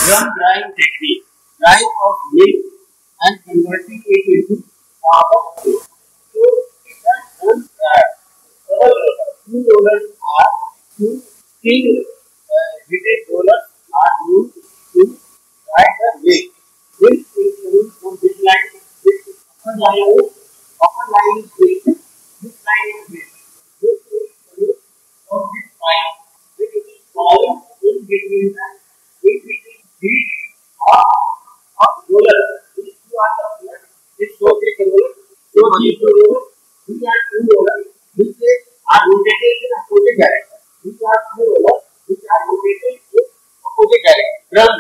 drum drying technique. Drying of milk and converting it into powder. So it is drum dryer. Two rollers are two steel heated rollers are used to dry the milk. Milk is produced from this line, this upper line is milk, this line is milk. This is produced from this pipe, which is falling in between heat of roller. These two are the this shows a roller, so these two rollers, these are two rollers, which are rotated in opposite direction. These are two rollers which are rotated in opposite direction.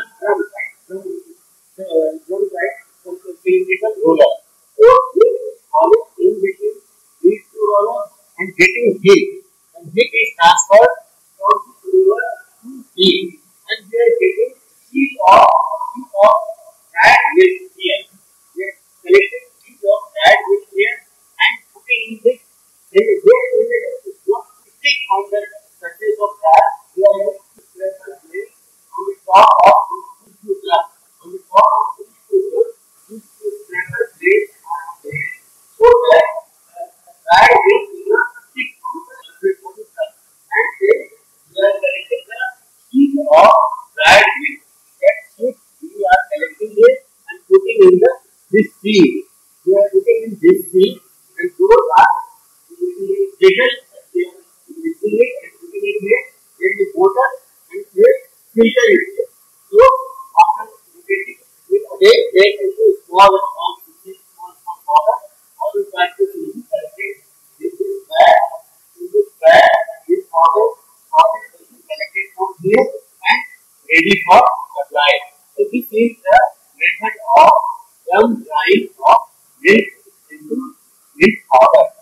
Drum right, cylindrical roller. So this is falling in between these two rollers and getting heat. And heat is transferred from this roller to heat. And we are getting heat of dried milk here. We are collecting heat of dried milk here and putting in this. Then stick on the surface of that. We are able to press the blade on the top of these two drums. On the top of these two drums, these two pressure blades are there, so that dried milk will not stick on the surface of the drum. And then we are collecting the heat of dried milk. That heat we are collecting it and putting in this seed. We are putting in this seed, and those are taken, mixing it and putting it here, then the water and then filter it. So after rotating it again, take into small powder. All the practice will be collected in this bag. In this bag, this powder will be collected from here and ready for supply. So this is the method of drum drying of milk into milk powder.